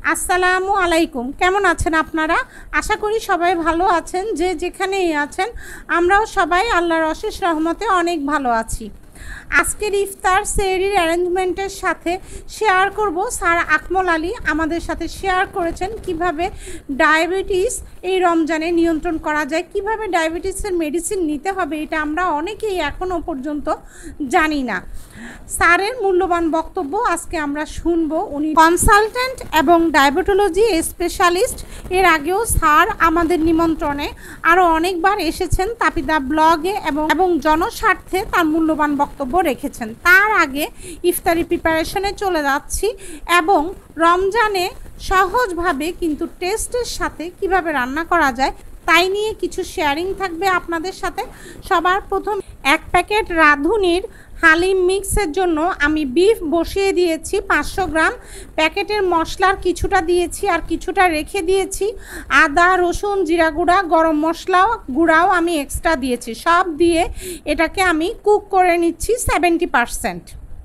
আসসালামু আলাইকুম। কেমন আছেন আপনারা? আশা করি সবাই ভালো আছেন। যে যেখানেই আছেন আমরাও সবাই আল্লাহর অশেষ রহমতে অনেক ভালো আছি। আজকের ইফতার সেহরির অ্যারেঞ্জমেন্টের সাথে শেয়ার করব। স্যার আকমল আলী আমাদের সাথে শেয়ার করেছেন কিভাবে ডায়াবেটিস এই রমজানে নিয়ন্ত্রণ করা যায়, কিভাবে ডায়াবেটিসের মেডিসিন নিতে হবে, এটা আমরা অনেকেই এখনও পর্যন্ত জানি না। স্যারের মূল্যবান বক্তব্য আজকে আমরা শুনবো। উনি কনসালটেন্ট এবং ডায়াবেটোলজি স্পেশালিস্ট। এর আগেও স্যার আমাদের নিমন্ত্রণে আরও অনেকবার এসেছেন তাপিদা ব্লগে এবং জনস্বার্থে তার মূল্যবান বক্তব্য রেখেছেন। তার আগে ইফতারি প্রিপারেশনে চলে যাচ্ছি এবং রমজানে সহজভাবে কিন্তু টেস্টের সাথে কিভাবে রান্না করা যায় তাই নিয়ে কিছু শেয়ারিং থাকবে আপনাদের সাথে। সবার প্রথম 1 প্যাকেট রাঁধুনির হালিম মিক্সের জন্য আমি বিফ বসিয়ে দিয়েছি 500 গ্রাম। প্যাকেটের মশলার কিছুটা দিয়েছি আর কিছুটা রেখে দিয়েছি। আদা, রসুন, জিরা গুঁড়া, গরম মশলা গুঁড়াও আমি এক্সট্রা দিয়েছি। সব দিয়ে এটাকে আমি কুক করে নিচ্ছি 70%।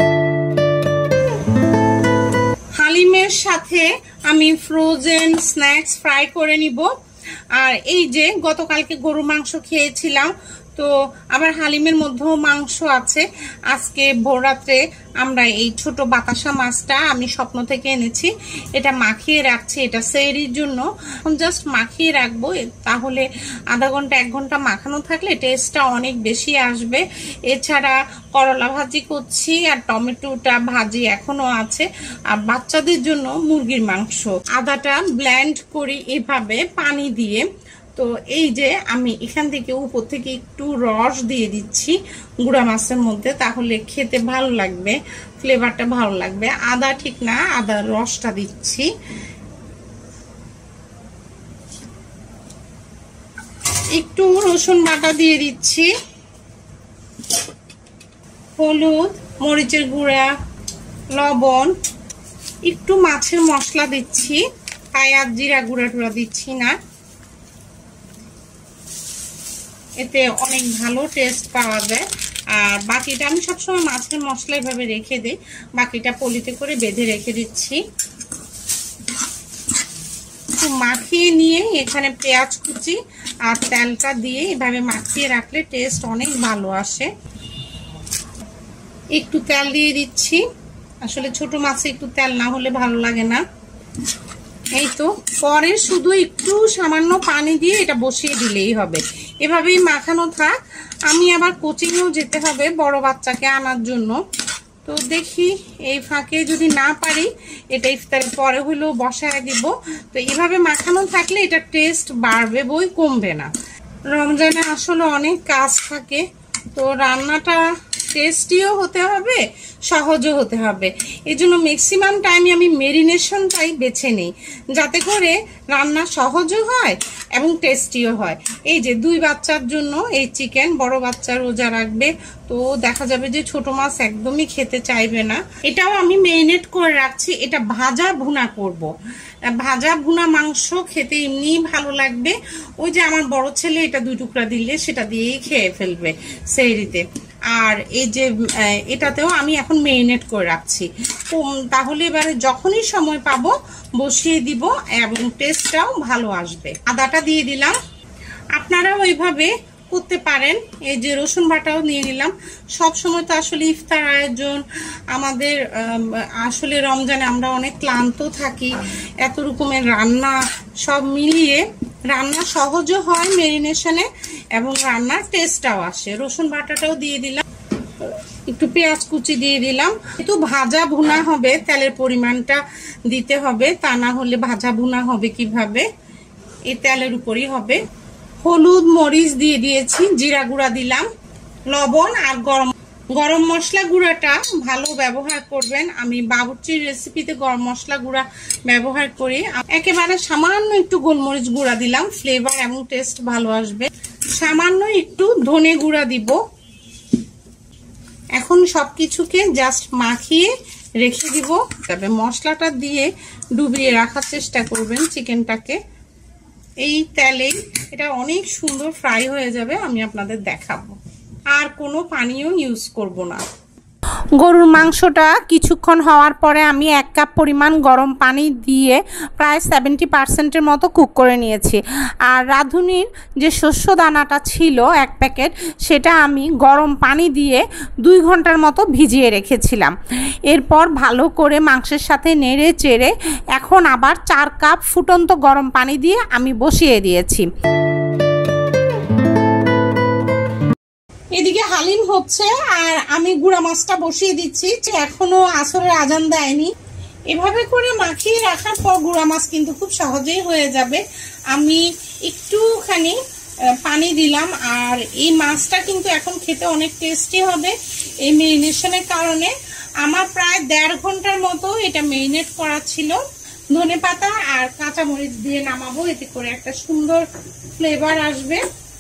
হালিমের সাথে আমি ফ্রোজেন স্ন্যাক্স ফ্রাই করে নিব। আর এই যে গতকালকে গরুর মাংস খেয়েছিলাম, তো আবার হালিমের মধ্যেও মাংস আছে। আজকে ভোররাত্রে আমরা এই ছোট বাতাসা মাছটা আমি স্বপ্ন থেকে এনেছি, এটা মাখিয়ে রাখছি। এটা সেহরির জন্য জাস্ট মাখিয়ে রাখবো, তাহলে আধা ঘন্টা 1 ঘন্টা মাখানো থাকলে টেস্টটা অনেক বেশি আসবে। এছাড়া করলা ভাজি করছি আর টমেটোটা ভাজি এখনো আছে। আর বাচ্চাদের জন্য মুরগির মাংস। আদাটা ব্লেন্ড করি এভাবে পানি দিয়ে। তো এই যে আমি এখান থেকে উপর থেকে একটু রস দিয়ে দিচ্ছি গুঁড়া মাছের মধ্যে, তাহলে খেতে ভালো লাগবে, ফ্লেভারটা ভালো লাগবে। আদা ঠিক না, আদার রসটা দিচ্ছি। একটু রসুন বাটা দিয়ে দিচ্ছি, হলুদ, মরিচের গুঁড়া, লবণ, একটু মাছের মশলা দিচ্ছি, তাই আর জিরা গুঁড়া টুড়া দিচ্ছি না। এতে অনেক ভালো টেস্ট পাওয়া যায়। আর বাকিটা আমি সবসময় মাছের মশলা এভাবে রেখে দিই, বাকিটা পলিতে করে বেঁধে রেখে দিচ্ছি। একটু মাখিয়ে নিয়ে এখানে পেঁয়াজ কুচি আর তেলটা দিয়ে এভাবে মাখিয়ে রাখলে টেস্ট অনেক ভালো আসে। একটু তেল দিয়ে দিচ্ছি, আসলে ছোট মাছে একটু তেল না হলে ভালো লাগে না। এই তো পরে শুধু একটু সামান্য পানি দিয়ে এটা বসিয়ে দিলেই হবে। এভাবেই মাখানো থাক। আমি আবার কোচিংয়েও যেতে হবে বড় বাচ্চাকে আনার জন্য, তো দেখি এই ফাঁকে যদি না পারি এটা ইফতারের পরে হলেও বসায় দিব। তো এভাবে মাখানো থাকলে এটা টেস্ট বাড়বে, বই কমবে না। রমজানে আসলে অনেক কাজ থাকে, তো রান্নাটা টেস্টিও হতে হবে, সহজও হতে হবে। এই জন্য ম্যাক্সিমাম টাইমে আমি মেরিনেশনটাই বেছে নিই, যাতে করে রান্না সহজও হয় এবং টেস্টিও হয়। এই যে 2 বাচ্চার জন্য এই চিকেন, বড় বাচ্চা রোজা রাখবে, তো দেখা যাবে যে ছোট মাছ একদমই খেতে চাইবে না। এটাও আমি মেরিনেট করে রাখছি। এটা ভাজা ভুনা করব। ভাজা ভুনা মাংস খেতে এমনিই ভালো লাগবে। ওই যে আমার বড় ছেলে এটা 2 টুকরা দিলে সেটা দিয়েই খেয়ে ফেলবে সেহরিতে। আর এই যে এটাতেও আমি এখন মেরিনেট করে রাখছি, তাহলে এবারে যখনই সময় পাবো বসিয়ে দিব এবং টেস্টটাও ভালো আসবে। আদাটা দিয়ে দিলাম, আপনারা ওইভাবে করতে পারেন। এই যে রসুন বাটাও নিয়ে নিলাম। সব সময় তো আসলে ইফতার আয়োজন আমাদের, আসলে রমজানে আমরা অনেক ক্লান্ত থাকি, এত রকমের রান্না সব মিলিয়ে রান্না সহজও হয় মেরিনেশনে এবং রান্নার টেস্টটাও আসে। রসুন বাটাটাও দিয়ে দিলাম, একটু পেঁয়াজ কুচি দিয়ে দিলাম। একটু ভাজা ভুনা হবে, তেলের পরিমাণটা দিতে হবে, তা না হলে ভাজা ভুনা হবে কিভাবে, এই তেলের উপরই হবে। হলুদ, মরিচ দিয়ে দিয়েছি, জিরা গুঁড়া দিলাম, লবণ আর গরম মশলা গুঁড়াটা ভালো ব্যবহার করবেন। আমি বাবুর্চির রেসিপিতে গরম মশলা গুঁড়া ব্যবহার করি। একেবারে সামান্য একটু গোলমরিচ গুঁড়া দিলাম, ফ্লেভার এবং টেস্ট ভালো আসবে। সামান্য একটু ধনে গুঁড়া দিব। এখন সবকিছুকে জাস্ট মাখিয়ে রেখে দিব। তবে মশলাটা দিয়ে ডুবিয়ে রাখার চেষ্টা করবেন চিকেনটাকে। এই তেলেই এটা অনেক সুন্দর ফ্রাই হয়ে যাবে, আমি আপনাদের দেখাবো। আর কোনো পানিও ইউজ করব না। গরুর মাংসটা কিছুক্ষণ হওয়ার পরে আমি 1 কাপ পরিমাণ গরম পানি দিয়ে প্রায় 70% মতো কুক করে নিয়েছি। আর রাঁধুনির যে শস্য দানাটা ছিল 1 প্যাকেট, সেটা আমি গরম পানি দিয়ে 2 ঘন্টার মতো ভিজিয়ে রেখেছিলাম। এরপর ভালো করে মাংসের সাথে নেড়ে চেড়ে এখন আবার 4 কাপ ফুটন্ত গরম পানি দিয়ে আমি বসিয়ে দিয়েছি। এদিকে হালিম হচ্ছে আর আমি গুঁড়া মাছটা বসিয়ে দিচ্ছি, এখনো আসরের আজান দেয়নি। এভাবে করে মাখিয়ে রাখার পর গুঁড়া মাছ কিন্তু খুব সহজেই হয়ে যাবে। আমি একটুখানি পানি দিলাম আর এই মাছটা কিন্তু এখন খেতে অনেক টেস্টি হবে এই মেরিনেশনের কারণে। আমার প্রায় 1.5 ঘন্টার মতো এটা মেরিনেট করা ছিল। ধনেপাতা আর কাঁচামরিচ দিয়ে নামাবো, এতে করে একটা সুন্দর ফ্লেভার আসবে।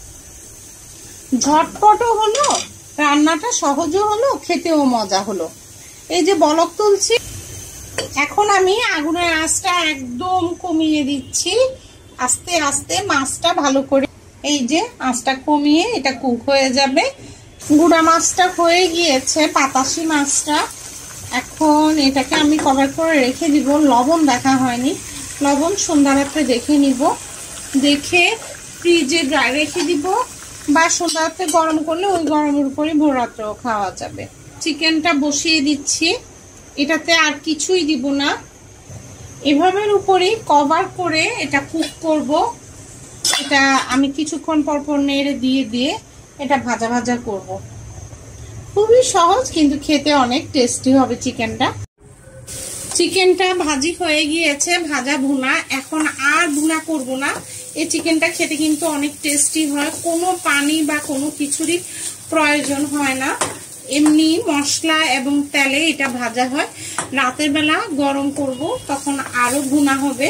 ঝটপটও হলো, রান্নাটা সহজও হলো, খেতেও মজা হলো। এই যে বলক তুলছি, এখন আমি আগুনের আঁচটা একদম কমিয়ে দিচ্ছি। আস্তে আস্তে মাছটা ভালো করে, এই যে আঁচটা কমিয়ে এটা কুক হয়ে যাবে। গুঁড়া মাছটা হয়ে গিয়েছে, পাতাশি মাছটা। এখন এটাকে আমি কভার করে রেখে দিব। লবণ দেখা হয়নি, লবণ সন্ধ্যা রাত্রে দেখে নিব, দেখে ফ্রিজে ড্রাই রেখে দিব, বা সন্ধ্যা রাত্রে গরম করলে ওই গরমের উপরে ভোর রাত্রেও খাওয়া যাবে। চিকেনটা বসিয়ে দিচ্ছি, এটাতে আর কিছুই দিব না। এভাবের উপরেই কভার করে এটা কুক করব। এটা আমি কিছুক্ষণ পর পর নেড়ে দিয়ে এটা ভাজা ভাজা করব। খুবই সহজ, কিন্তু খেতে অনেক টেস্টি হবে চিকেনটা। চিকেনটা ভাজি হয়ে গিয়েছে, ভাজা ভুনা। এখন আর ভুনা করব না। এই চিকেনটা খেতে কিন্তু অনেক টেস্টি হয়, কোনো পানি বা কোনো কিছুরই প্রয়োজন হয় না। এমনি মশলা এবং তেলে এটা ভাজা হয়। রাতের বেলা গরম করব, তখন আরো ভুনা হবে।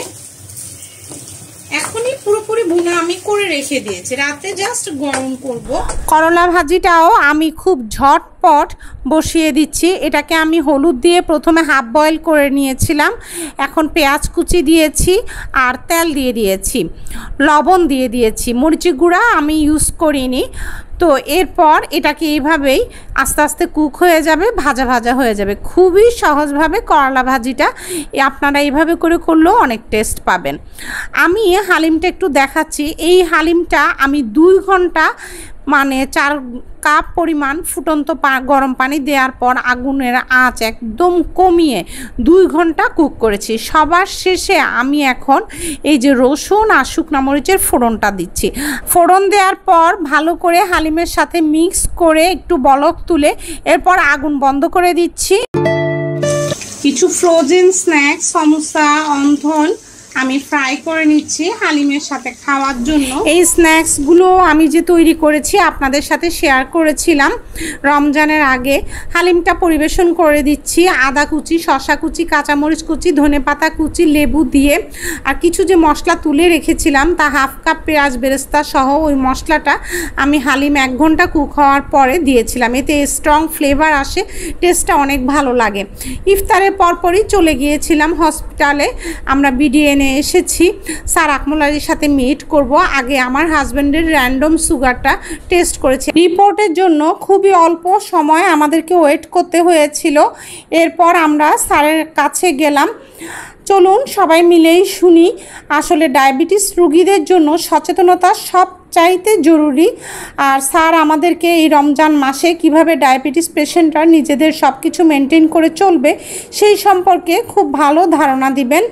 এখনই পুরোপুরি ভুনা আমি করে রেখে দিয়েছি, রাতে জাস্ট গরম করব। করলা ভাজিটাও আমি খুব ঝটপট বসিয়ে দিচ্ছি। এটাকে আমি হলুদ দিয়ে প্রথমে হাফ বয়েল করে নিয়েছিলাম। এখন পেঁয়াজ কুচি দিয়েছি আর তেল দিয়ে দিয়েছি, লবণ দিয়ে দিয়েছি। মরিচের গুঁড়া আমি ইউজ করিনি। তো এরপর এটাকে এইভাবেই আস্তে আস্তে কুক হয়ে যাবে, ভাজা ভাজা হয়ে যাবে। খুবই সহজভাবে করলা ভাজিটা আপনারা এইভাবে করে করলেও অনেক টেস্ট পাবেন। আমি হালিমটা একটু দেখাচ্ছি। এই হালিমটা আমি 2 ঘন্টা মানে 4 কাপ পরিমাণ ফুটন্ত গরম পানি দেওয়ার পর আগুনের আঁচ একদম কমিয়ে 2 ঘন্টা কুক করেছি। সবার শেষে আমি এখন এই যে রসুন আর শুকনো মরিচের ফোড়নটা দিচ্ছি। ফোড়ন দেওয়ার পর ভালো করে হালিমের সাথে মিক্স করে একটু বলক তুলে এরপর আগুন বন্ধ করে দিচ্ছি। কিছু ফ্রোজেন স্ন্যাক্স, সমোসা, অন্থন আমি ফ্রাই করে নিচ্ছি হালিমের সাথে খাওয়ার জন্য। এই স্ন্যাক্সগুলো আমি যে তৈরি করেছি আপনাদের সাথে শেয়ার করেছিলাম রমজানের আগে। হালিমটা পরিবেশন করে দিচ্ছি আদা কুচি, শসা কুচি, কাঁচামরিচ কুচি, ধনেপাতা কুচি, লেবু দিয়ে। আর কিছু যে মশলা তুলে রেখেছিলাম তা হাফ কাপ পেঁয়াজ বেরেস্তা সহ ওই মশলাটা আমি হালিম 1 ঘন্টা কুক হওয়ার পরে দিয়েছিলাম। এতে স্ট্রং ফ্লেভার আসে, টেস্টটা অনেক ভালো লাগে। ইফতারের পরপরই চলে গিয়েছিলাম হসপিটালে, আমরা বিডিএন এসেছি। স্যার আকমলারির সাথে মিট করব। আগে আমার হাজব্যান্ডের র্যান্ডম সুগারটা টেস্ট করেছি। রিপোর্টের জন্য খুবই অল্প সময় আমাদেরকে ওয়েট করতে হয়েছিল। এরপর আমরা স্যারের কাছে গেলাম। চলুন সবাই মিলেই শুনি আসলে ডায়াবেটিস রোগীদের জন্য সচেতনতা সবচাইতে জরুরি। আর স্যার আমাদেরকে এই রমজান মাসে কিভাবে ডায়াবেটিস পেশেন্টরা নিজেদের সব কিছু মেনটেন করে চলবে সেই সম্পর্কে খুব ভালো ধারণা দিবেন।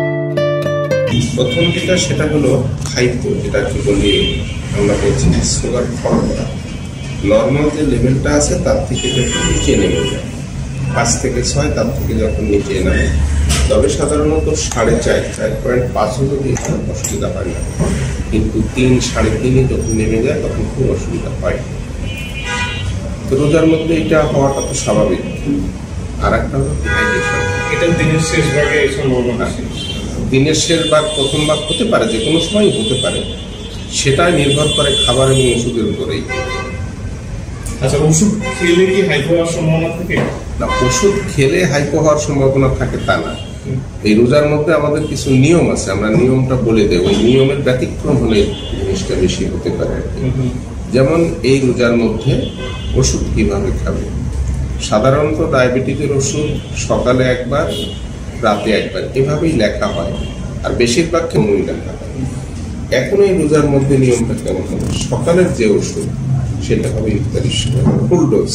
প্রথম যেটা সেটা হলো হাইপো, যেটাকে বলি আমরা বলছি সুগার ফল করা। নর্মাল যে লেভেলটা আছে তার থেকে যখন নিচে নেমে যায়, 5 থেকে 6, তার থেকে যখন নিচে নামে, তবে সাধারণত 4.5 হলে অসুবিধা হয় না, কিন্তু 3, 3.5 যখন নেমে যায় তখন খুব অসুবিধা হয়। তো রোজার মধ্যে এটা হওয়াটা তো স্বাভাবিক। আর একটা হলো ডিহাইড্রেশন। এটা দিনের শেষ ভাগে সম্ভাবনা আছে। দিনের শেষ ভাগ, প্রথম ভাগ হতে পারে, যে কোনো সময় হতে পারে। সেটাই নির্ভর করে খাবার এবং ওষুধের উপরেই। আচ্ছা, ওষুধ খেলে কি হাইপো হওয়ার সম্ভাবনা থাকে? না, ওষুধ খেলে হাইপো হওয়ার সম্ভাবনা থাকে তা না। এই রোজার মধ্যে আমাদের কিছু নিয়ম আছে, আমরা নিয়মটা বলে দেব। ওই নিয়মের ব্যতিক্রম হলে জিনিসটা বেশি হতে পারে। যেমন এই রোজার মধ্যে ওষুধ কিভাবে খাবে সাধারণত ডায়াবেটিসের ওষুধ সকালে একবার, রাতে একবার, এভাবেই লেখা হয়, আর বেশিরভাগ কেমনই লেখা হয়। এখন এই রোজার মধ্যে নিয়মটা কেমন হবে? সকালের যে ওষুধ সেটা হবে ইফতারির সময় ফুল ডোজ।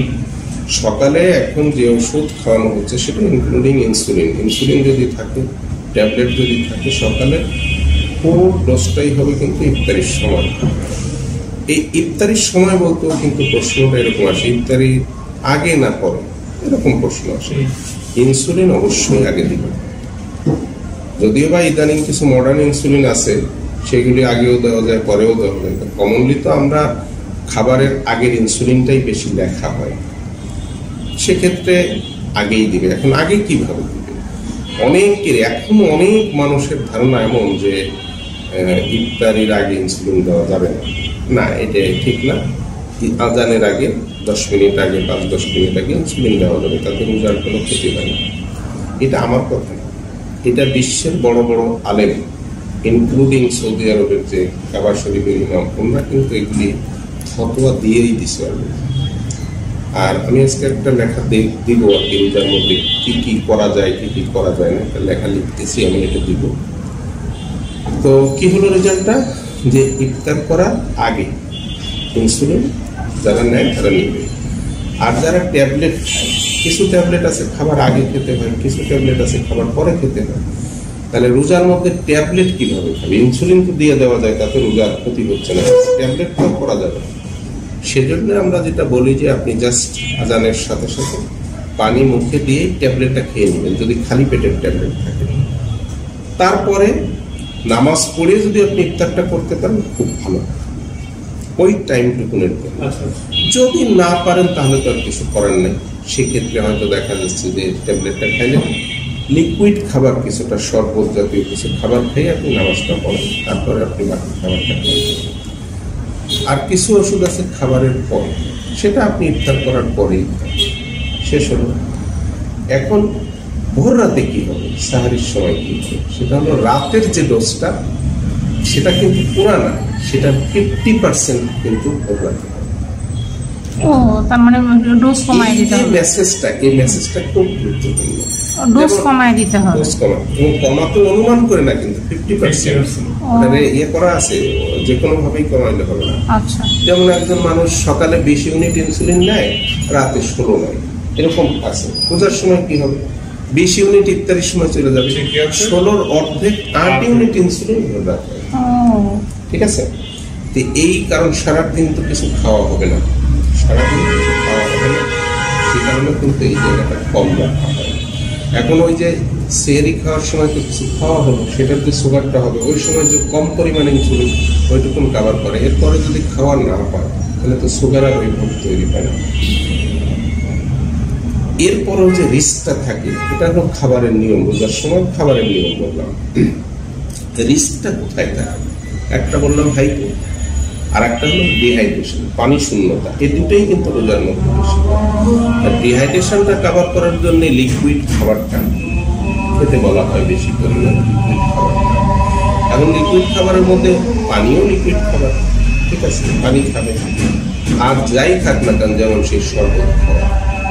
সকালে এখন যে ওষুধ খাওয়ানো হচ্ছে সেটা ইনক্লুডিং ইনসুলিন, ইনসুলিন যদি থাকে, ট্যাবলেট যদি থাকে, সকালে ফুল ডোজটাই হবে কিন্তু ইফতারির সময়। এই ইফতারির সময় বলতেও কিন্তু প্রশ্নটা এরকম আসে, ইফতারির আগে না পরে, এরকম প্রশ্ন আসে। ইনসুলিন অবশ্যই আগে দিবে, যদিও বা ইদানিং কিছু মডার্ন ইনসুলিন আছে, সেগুলি আগেও দেওয়া যায়, পরেও দেওয়া যায়। কমনলি তো আমরা খাবারের আগের ইনসুলিনটাই বেশি লেখা হয়, সেক্ষেত্রে আগেই দিবে। এখন আগে কিভাবে দিবে? অনেকের, এখনো অনেক মানুষের ধারণা এমন যে ইফতারির আগে ইনসুলিন দেওয়া যাবে না। না, এটা ঠিক না। আজানের আগে 10 মিনিট আগে, 5-10 মিনিট আগে ইনসুলিন দেওয়া যাবে, তাতে রোজার কোনো ক্ষতি হয় না। এটা আমার কথা না, এটা বিশ্বের বড় বড় আলেম, ইনক্লুডিং সৌদি আরবের যে কাবা শরীফের ইমাম, ওনারা কিন্তু এগুলি ফতোয়া দিয়েই দিছে। আর আমি আজকে একটা লেখা দিব আর কি, রোজার মধ্যে কি কি করা যায়, কি কি করা যায় না, একটা লেখা লিখতেছি, আমি এটা দিব। তো কি হলো রেজাল্টটা? যে ইফতার করার আগে ইনসুলিন যারা নেয় তারা নিবে। আর যারা ট্যাবলেট খায়, কিছু ট্যাবলেট আছে খাবার আগে খেতে হয়, কিছু ট্যাবলেট আছে খাবার পরে খেতে হয়। তাহলে রোজার মধ্যে ট্যাবলেট কিভাবে খাবে? ইনসুলিন তো দিয়ে দেওয়া যায়, তাতে রোজার ক্ষতি হচ্ছে না, ট্যাবলেট তো করা যাবে। সেজন্য আমরা যেটা বলি যে আপনি জাস্ট আজানের সাথে সাথে পানি মুখে দিয়ে ট্যাবলেটটা খেয়ে নেবেন, যদি খালি পেটের ট্যাবলেট থাকে। তারপরে নামাজ পড়ে যদি আপনি ইফতারটা করতে পারেন খুব ভালো, ওই টাইমটুকুনের জন্য। যদি না পারেন তাহলে তো আর কিছু করার নেই, সেক্ষেত্রে হয়তো দেখা যাচ্ছে যে ট্যাবলেটটা খাইলে লিকুইড খাবার, কিছুটা শরবত জাতীয় কিছু খাবার খেয়ে আপনি নামাজটা পড়েন, তারপরে আপনি বাকি খাবারটা খাবেন। আর কিছু ওষুধ আছে খাবারের পরে, সেটা আপনি ইফতার করার পরেই শেষ হলো। এখন ভোর রাতে কি হবে, সাহারির সময় কি হবে? সেটা হলো রাতের যে ডোজটা, সেটা কিন্তু পুরা না, সেটা 50% কিন্তু ভোর রাতে। ও, তার মানে ডোজ কমায় দিতে হবে। এই মেসেজটা খুব গুরুত্বপূর্ণ, ডোজ কমায় দিতে হবে। ডোজ কমাতে অনুমান করে না, কিন্তু 50% মানে ইয়ে করা আছে, যে কোনো ভাবেই কমাইলে হবে না। আচ্ছা, যেমন একজন মানুষ সকালে 20 ইউনিট ইনসুলিন নেয়, রাতে 16 নেয়, এরকম আছে। পূজার সময় কি হবে? 20 ইউনিট ইফতারির সময় চলে যাবে, 16-র অর্ধেক 8 ইউনিট ইনসুলিন রাখবে। ঠিক আছে? তো এই কারণ সারাদিন তো কিছু খাওয়া হবে না, সারাদিন কিছু খাওয়া হবে না, সেই কারণে কিন্তু এই জায়গাটা কম রাখা হয়। এখন ওই যে সেহরি খাওয়ার সময় তো কিছু খাওয়া হলো, সেটার যে সুগারটা হবে, ওই সময় যে কম পরিমাণে ইনসুলিন ওইটুকুন কাভার করে। এরপরে যদি খাওয়ার না পায় তাহলে তো সুগার আর ওইভাবে তৈরি হয় না। এরপরেও যে রিস্কটা থাকে, এটা হলো খাবারের নিয়ম। বোঝার সময় খাবারের নিয়ম বললাম, রিস্কটা কোথায় থাকে? একটা বললাম হাইপো, আর একটা হলো ডিহাইড্রেশন, পানি শূন্যতা। এই দুটোই কিন্তু রোজার মধ্যে বেশি। আর ডিহাইড্রেশনটা কাভার করার জন্য লিকুইড খাবারটা খেতে বলা হয়, বেশি পরিমাণে লিকুইড খাবারটা। এখন লিকুইড খাবারের মধ্যে পানিও লিকুইড খাবার, ঠিক আছে, পানি খাবে। আর যাই খাক না কেন, যেমন সেই শরবত খাওয়া,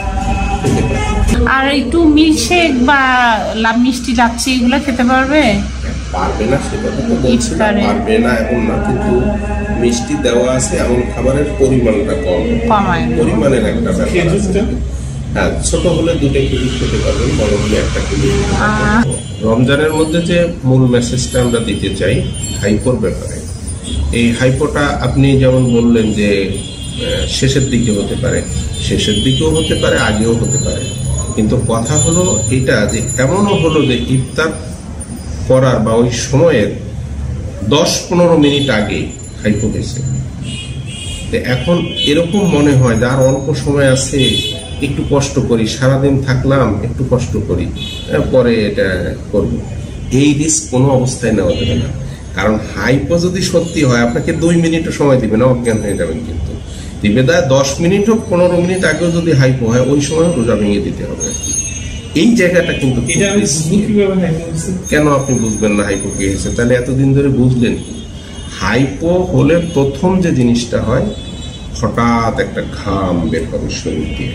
আর একটু মিল্কশেক বা মিষ্টি লাচ্ছি এগুলো খেতে পারবে? পারবে না সেটা তো বলছি না, পারবে না এমন না, কিন্তু মিষ্টি দেওয়া আছে, এমন খাবারের পরিমাণটা কম, পরিমাণের একটা ব্যাপার। হ্যাঁ, ছোট হলে 2টা খেজুর খেতে পারবেন, বড় হলে 1টা খেজুর। রমজানের মধ্যে যে মূল মেসেজটা আমরা দিতে চাই হাইপোর ব্যাপারে, এই হাইপোটা আপনি যেমন বললেন যে শেষের দিকে হতে পারে, শেষের দিকেও হতে পারে, আগেও হতে পারে, কিন্তু কথা হলো এটা যে এমনও হলো যে ইফতার করার বা ওই সময়ের 10-15 মিনিট আগে হাইপো হয়েছে। এখন এরকম মনে হয় যে আর অল্প সময় আছে, একটু কষ্ট করি, সারাদিন থাকলাম, একটু কষ্ট করি, পরে এটা করব। এই রিস্ক কোনো অবস্থায় নেওয়া যাবে না, কারণ হাইপো যদি সত্যি হয় আপনাকে 2 মিনিটও সময় দিবে না, অজ্ঞান হয়ে যাবেন। কিন্তু দিবে 10 মিনিট হোক, 15 মিনিট আগেও যদি হাইপো হয়, ওই সময় রোজা ভেঙে দিতে হবে। এই জায়গাটা কিন্তু কেন আপনি বুঝবেন না হাইপো কি হয়েছে? তাহলে এতদিন ধরে বুঝলেন কি? হাইপো হলে প্রথম যে জিনিসটা হয়, হঠাৎ একটা ঘাম বের হবে শরীর দিয়ে,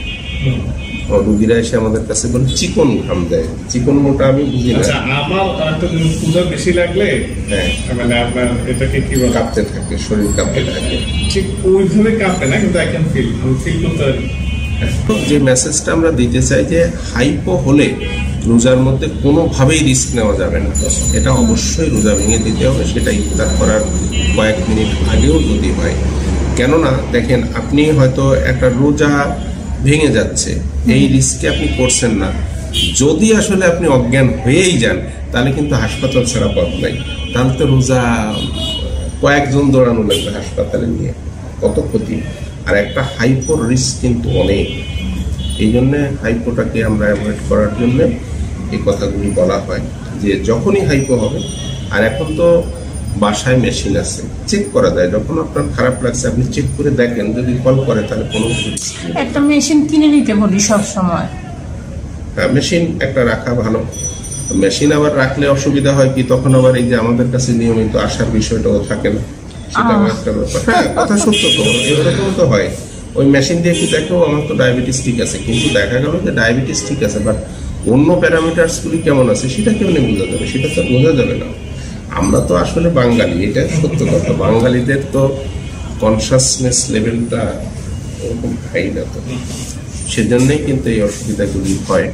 রুগীরা এসে আমাদের কাছে বলে চিকন ঘাম দেয়, চিকন মোটা আমি বুঝি না। আচ্ছা, আমার একটা জিনিস পূজা বেশি লাগলে হ্যাঁ, মানে আপনার এটাকে কি বলে, কাঁপতে থাকে, শরীর কাঁপতে থাকে। ঠিক ওইভাবে কাঁপে না, কিন্তু আই ক্যান ফিল, আমি ফিল করতে পারি। যে মেসেজটা আমরা দিতে চাই যে হাইপো হলে রোজার মধ্যে কোনোভাবেই রিস্ক নেওয়া যাবে না। এটা অবশ্যই রোজা ভেঙে দিতে হবে, সেটা ইফতার করার কয়েক মিনিট আগেও যদি হয়। কেননা দেখেন, আপনি হয়তো একটা রোজা ভেঙে যাচ্ছে, এই রিস্কে আপনি করছেন না। যদি আসলে আপনি অজ্ঞান হয়েই যান, তাহলে কিন্তু হাসপাতাল ছাড়া পথ নাই। তাহলে তো রোজা কয়েকজন দৌড়ানো লাগবে হাসপাতালে নিয়ে, কত ক্ষতি। আর একটা হাইপোর রিস্ক কিন্তু অনেক, এই জন্যে হাইপোটাকে আমরা অ্যাভয়েড করার জন্য এই কথাগুলি বলা হয় যে যখনই হাইপো হবে। আর এখন তো বাসায় মেশিন আছে, চেক করা যায়। যখন আপনার খারাপ লাগছে আপনি চেক করে দেখেন, যদি কল করে তাহলে কোনো রিস্ক নেই। একটা মেশিন কিনে নিতে বলি সব সময়। হ্যাঁ, মেশিন একটা রাখা ভালো। মেশিন আবার রাখলে অসুবিধা হয় কি, তখন আবার এই যে আমাদের কাছে নিয়মিত আসার বিষয়টাও থাকে না, সেটা একটা ব্যাপার। হ্যাঁ, কথা সত্য তো, এরকম তো হয়। ওই মেশিন দিয়ে কি দেখো আমার তো ডায়াবেটিস ঠিক আছে, কিন্তু দেখা গেল যে ডায়াবেটিস ঠিক আছে, বাট অন্য প্যারামিটার্সগুলি কেমন আছে সেটা কেমনি বোঝা যাবে? সেটা তো বোঝা যাবে না। আমরা তো আসলে বাঙালি, এটা সত্য কথা। বাঙালিদের তো কনসাসনেস লেভেলটা ওরকম হাই না, তো সেজন্যই কিন্তু এই অসুবিধাগুলি হয়।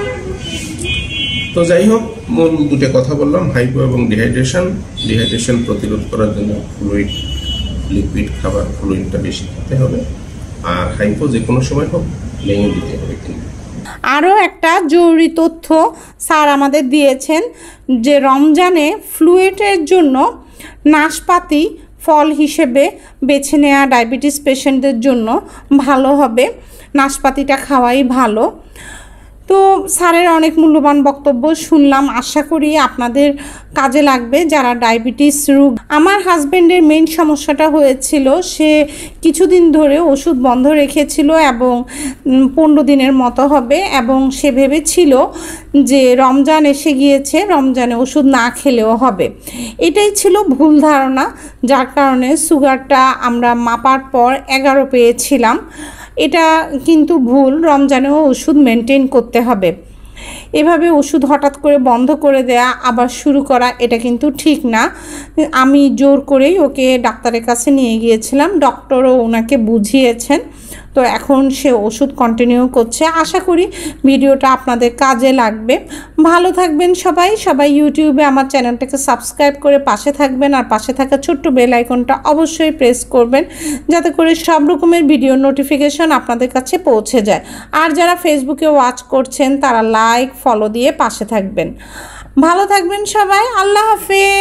তো যাই হোক, মূল দুটো কথা বললাম, হাইপো এবং ডিহাইড্রেশন। ডিহাইড্রেশন প্রতিরোধ করার জন্য ফ্লুইড, লিকুইড খাবার, ফ্লুইডটা বেশি খেতে হবে। আর হাইপো যে কোনো সময় হোক ভেঙে দিতে হবে। কিন্তু আরও একটা জরুরি তথ্য স্যার আমাদের দিয়েছেন যে রমজানে ফ্লুইডের জন্য নাশপাতি ফল হিসেবে বেছে নেওয়া ডায়াবেটিস পেশেন্টদের জন্য ভালো হবে। নাশপাতিটা খাওয়াই ভালো। তো স্যারের অনেক মূল্যবান বক্তব্য শুনলাম, আশা করি আপনাদের কাজে লাগবে যারা ডায়াবেটিস রোগ। আমার হাজব্যান্ডের মেইন সমস্যাটা হয়েছিল, সে কিছুদিন ধরে ওষুধ বন্ধ রেখেছিল এবং 15 দিনের মতো হবে, এবং সে ভেবেছিল যে রমজান এসে গিয়েছে, রমজানে ওষুধ না খেলেও হবে। এটাই ছিল ভুল ধারণা, যার কারণে সুগারটা আমরা মাপার পর 11 পেয়েছিলাম। এটা কিন্তু ভুল, রমজানেও ওষুধ মেনটেন করতে হবে। এভাবে ওষুধ হঠাৎ করে বন্ধ করে দেয়া আবার শুরু করা, এটা কিন্তু ঠিক না। আমি জোর করেই ওকে ডাক্তারের কাছে নিয়ে গিয়েছিলাম, ডক্টরও ওনাকে বুঝিয়েছেন। তো এখন সে ওষুধ কন্টিনিউ করছে। আশা করি ভিডিওটা আপনাদের কাজে লাগবে। ভালো থাকবেন সবাই। ইউটিউবে আমার চ্যানেলটাকে সাবস্ক্রাইব করে পাশে থাকবেন, আর পাশে থাকা ছোট্ট বেল আইকনটা অবশ্যই প্রেস করবেন, যাতে করে সব রকমের ভিডিও নোটিফিকেশন আপনাদের কাছে পৌঁছে যায়। আর যারা ফেসবুকে ওয়াচ করছেন তারা লাইক, ফলো দিয়ে পাশে থাকবেন। ভালো থাকবেন সবাই। আল্লাহ হাফেজ।